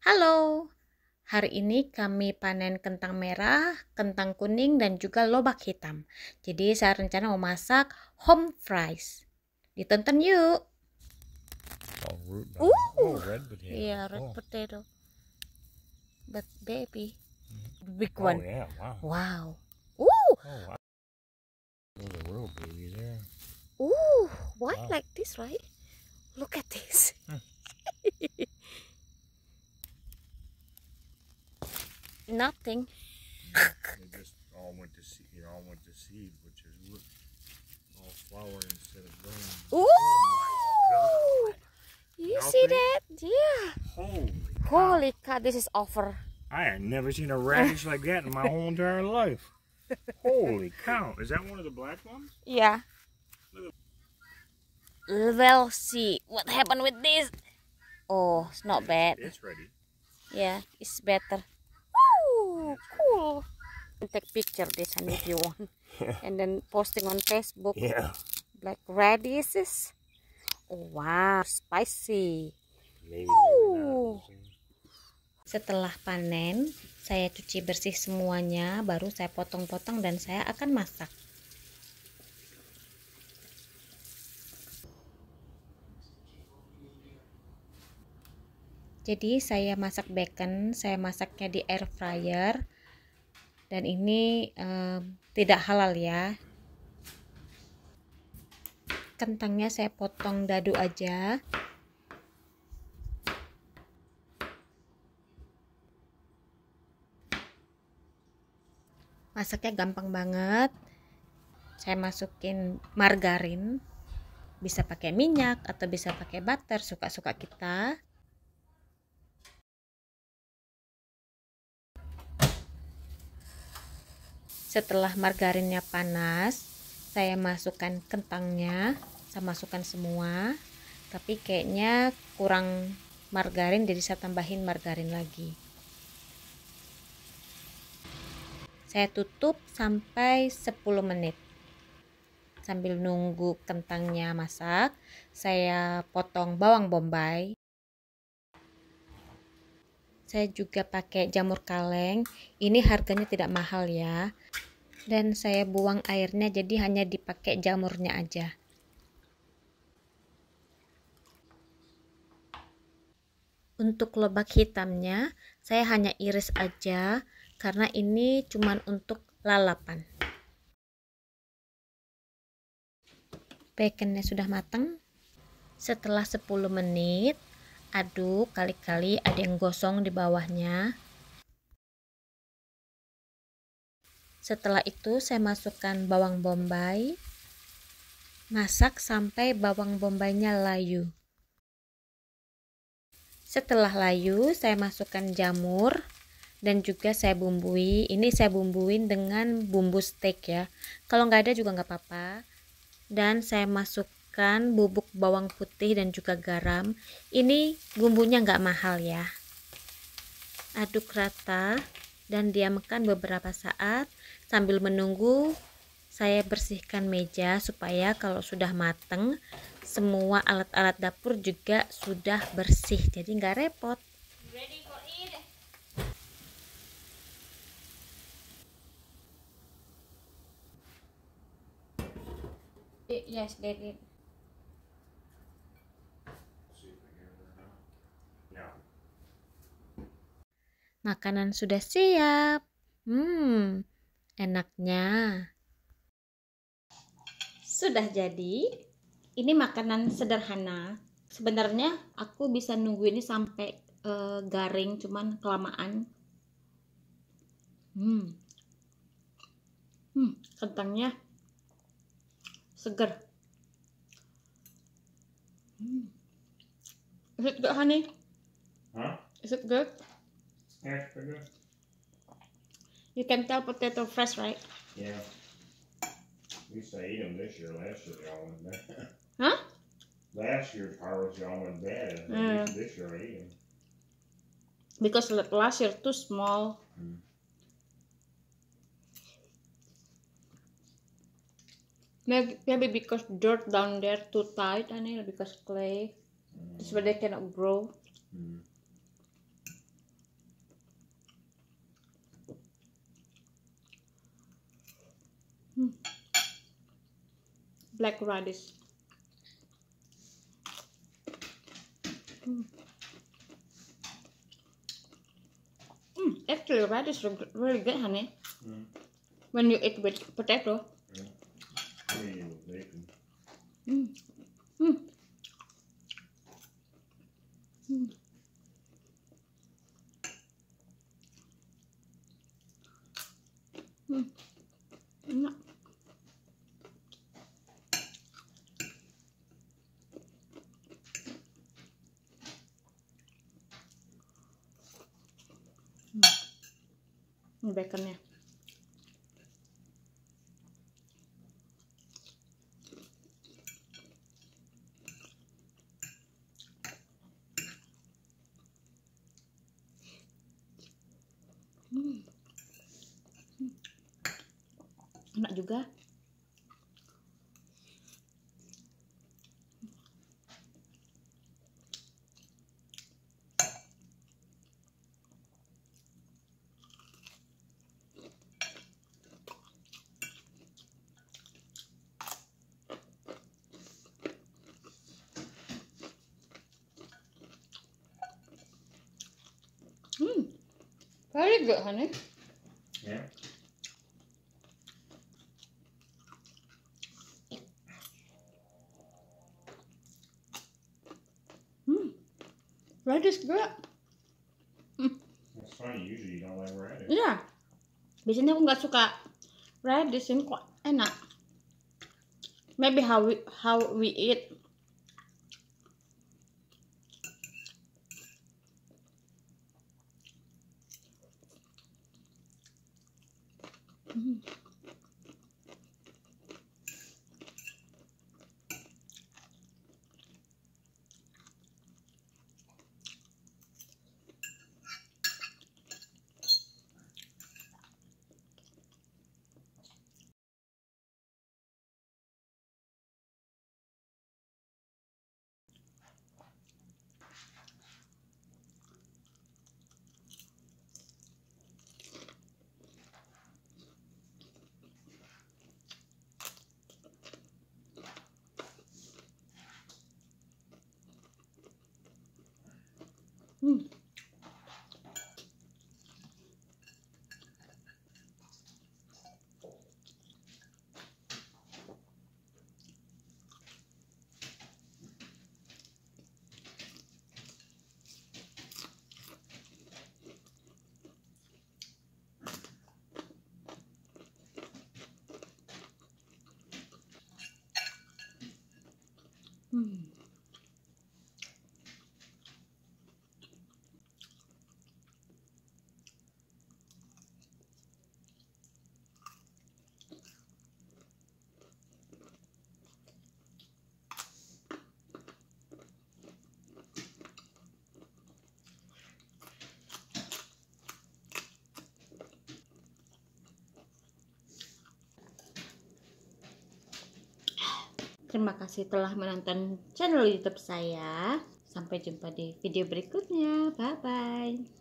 Halo, hari ini kami panen kentang merah, kentang kuning, dan juga lobak hitam. Jadi saya rencana mau masak home fries. Ditonton yuk. Red potato. Yeah, red potato. But baby, big Oh one. yeah, wow. Wow. Oh wow. There's a little baby there. Why Wow. like this, right? Look at this. Nothing. They just all went to seed. It all went to seed, which is all flower instead of green. Ooh! You see Healthy? that? Yeah. Holy Holy cow, this is over. I had never seen a radish like that in my whole entire life. Holy cow. Is that one of the black ones? Yeah. We'll see what happened with this. Oh, it's not bad. It's ready. Yeah, it's better. Woo, cool. Take picture this one if you want, and then posting on Facebook. Yeah. Black radishes. Oh, wow, spicy. Maybe Woo. Setelah panen, saya cuci bersih semuanya, baru saya potong-potong dan saya akan masak. Jadi saya masak bacon, saya masaknya di air fryer, dan ini tidak halal ya. Kentangnya saya potong dadu aja. Masaknya gampang banget. Saya masukin margarin, bisa pakai minyak atau bisa pakai butter, suka-suka kita. Setelah margarinnya panas, saya masukkan kentangnya, saya masukkan semua. Tapi kayaknya kurang margarin, jadi saya tambahin margarin lagi. Saya tutup sampai 10 menit. Sambil nunggu kentangnya masak, saya potong bawang bombay. Saya juga pakai jamur kaleng. Ini harganya tidak mahal ya. Dan saya buang airnya, jadi hanya dipakai jamurnya aja. Untuk lobak hitamnya, saya hanya iris aja karena ini cuman untuk lalapan. Baconnya sudah matang. Setelah 10 menit, aduk kali-kali, ada yang gosong di bawahnya. Setelah itu saya masukkan bawang bombay. Masak sampai bawang bombaynya layu. Setelah layu, saya masukkan jamur dan juga saya bumbui. Ini saya bumbuin dengan bumbu steak ya. Kalau nggak ada juga nggak apa-apa. Dan saya masukkan bubuk bawang putih dan juga garam. Ini bumbunya nggak mahal ya. Aduk rata dan diamkan beberapa saat. Sambil menunggu, saya bersihkan meja supaya kalau sudah mateng, semua alat-alat dapur juga sudah bersih, jadi nggak repot. Ready for eat? Yes, Daddy. Makanan sudah siap. Enaknya. Sudah jadi. Ini makanan sederhana. Sebenarnya aku bisa nunggu ini sampai garing, cuman kelamaan. Kentangnya seger. Is it good, honey? Huh? Is it good? Yeah, pretty good. You can tell potato fresh, right? Yeah. We used to eat them this year. Last year they all went bad. Huh? Last year's harvest all went bad. This year I ate them. Because last year too small. Maybe because dirt down there too tight, and because clay, that's why they cannot grow. black radish. Actually, radish is really good, honey. When you eat with potato. I mean, with bacon. Enak. Ini baconnya. Enak juga. Very good, honey. Yeah. Radish good. That's funny. Usually you don't like radish. Iya. Biasanya aku nggak suka radish, ini kok enak. Maybe how we eat. Terima kasih telah menonton channel YouTube saya. Sampai jumpa di video berikutnya. Bye bye.